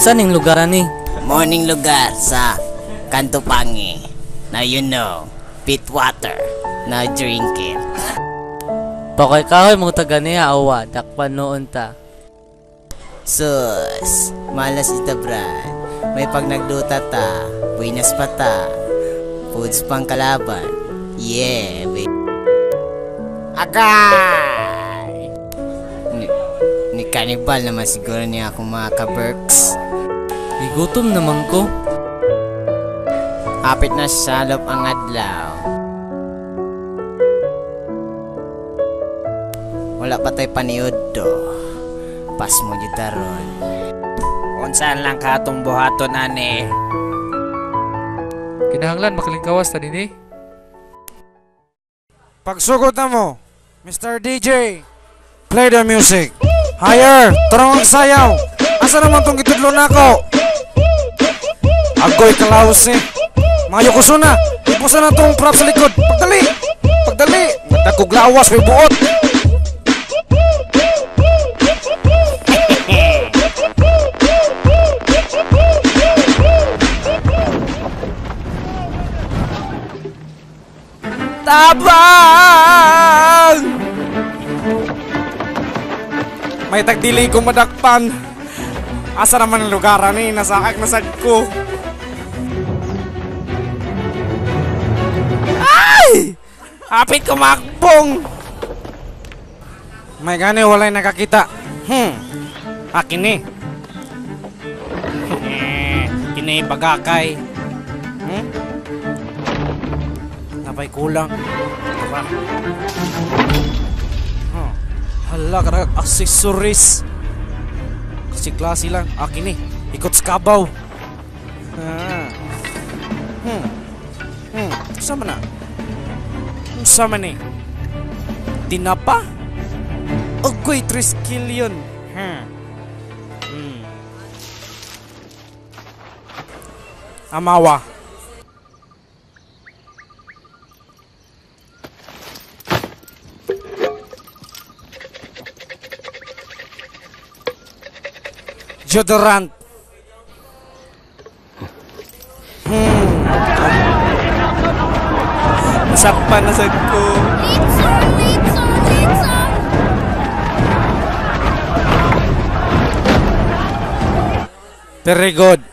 Unsa ning lugar ani? Morning lugar sa Kantopangi. Now you know, pit water, now drinking. Pakoy kahoy mong taga niya awa, dakpan noon ta. Sus, malas ita brad. May pag nagduta ta, buinas pa ta. Foods pang kalaban. Yeah, baby. Agay! Ni Cannibal naman siguro niya ako mga ka-berks. Igutom naman ko. Hapit na salop ang adlaw. Wala pa tayo paniod do. Pas mo gitaron. Unsaan lang ka atong buhaton ani? Kinahanglan makalingkawas ta dinhi. Pagsugod na mo, Mr. DJ, play the music. Higher, tarong magsayaw. Asa naman tong gitudlo nako? Agoy kalaos eh. Mayo ko suna, ipusa na tong prop sa likod. Pagdali, pagdali. Madagkog lawas, may buot. Tabang! May tagdili ko madakpan. Asa naman ang lugar ni nasakak nasag ko. Ay! Hapit ko makpong. May gani walay nakakita. Akin ni. Kini bagakay. Napay kulang. Diba? Hala, karag accessories. Kasi klase lang. Akin ni. Ikot sa kabaw. Sama na. Sama ni. Tinapa? Agoy, 3 skill yun. Amawa. Deodorant. Masapan na sad ko. Very good.